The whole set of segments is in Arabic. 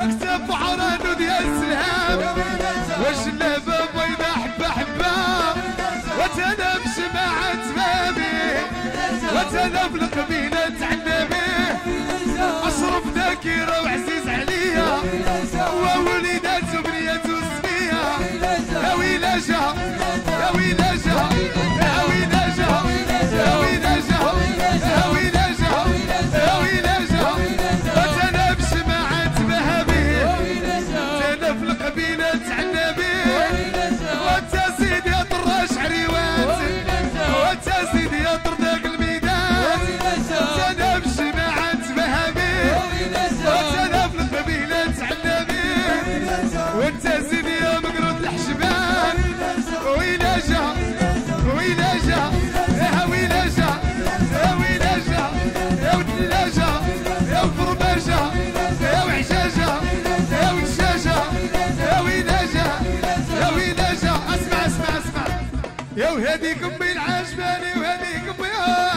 واكتب وحرانو ديال السلام وجلابه بيضا حبه حبه وتانا بجماعة بابي وتانا بالقبيلة تعنبي اشرف ذاكرة وعزيز عليا ووليدات وبنيات وسمية يا ويلاجة يا ويلاجة يا ويلاجة يا ويلاجة يا ويلاجة يا ويلاجة وتانا بجماعة بابي تانا في القبيلة تعنبي وانت سيدي يا طراش عريوات وانت سيدي يا طرداق الميدان تانا بجماعة بابي وتانا في القبيلة تعنبي وانت سيدي يا مقرود الحشبان ويلاجة ويلاجة يا ويلاجة يا ويلاجة يا ودلاجة يا فرباجة يا وعجاجة يا ودجاجة يا ويلاجة يا ويلاجة اسمع اسمع اسمع يا وهذيك امي العجباني وهذيك امي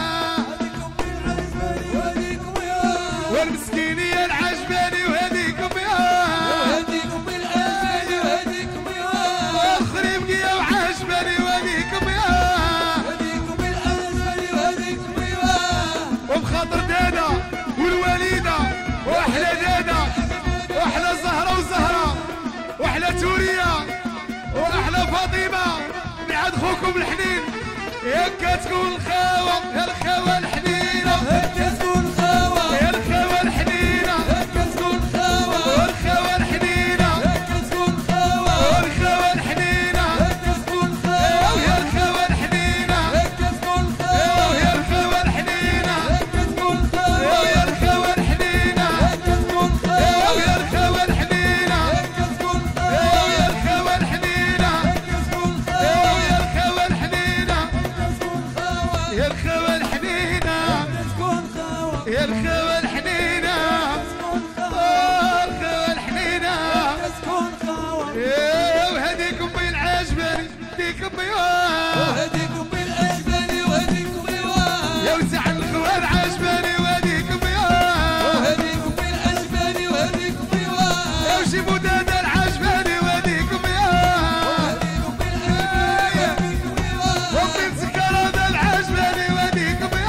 والمسكين يا العجباني وهذيك امي وهذيك امي العجباني وهذيك امي والخريب يا وعجباني وهذيك امي وهذيك امي العجباني وهذيك امي وبخاطر دادا والوالده واحلى دادا واحلى زهره وزهره واحلى توريه واحلى فاطمه بعد خوكم الحنين ياك تكون الخاوه يا الخاوه الحنينه تكون خاوة يا الخاوه الحنينه تكون خاوة والخاوه الحنينه تكون خاوة والخاوه الحنينه تكون خاوة ويا الخاوه الحنينه تكون خاوة ويا الخاوه الحنينه تكون خاوة ويا الخاوه الحنينه تكون خاوة ويا الخاوه الحنينه تكون ويا الخاوه الحنينه تكون ويا الخاوه الحنينه خاوة يا الخاوه الحنينه تكون خاوة يا الخاوه الحنينه الخاوه الحنينه تكون خاوة وهذيك امي العجباني ديك امي وهذيك امي العجباني وهذيك امي يا وزعل الخوان عجباني وهذيك امي وهذيك امي العجباني وهذيك امي يا وجيبوا دادا العجباني وهذيك امي وامي مسكرة العجباني وهذيك امي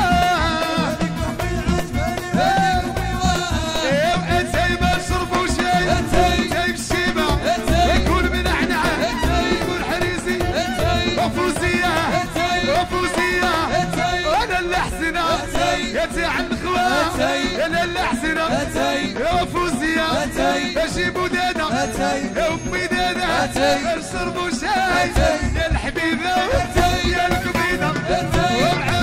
واتاي ما شربوا شاي اتاي بالشيبه يكون بنعنع يكون حريزي وفوزيه وفوزيه وانا اللي احسنه يا تاع الخوان انا اللي احسنه يا فوزيه بجيبوا دادا يا امي دادا شربوا شاي يا الحبيبه يا الكبيده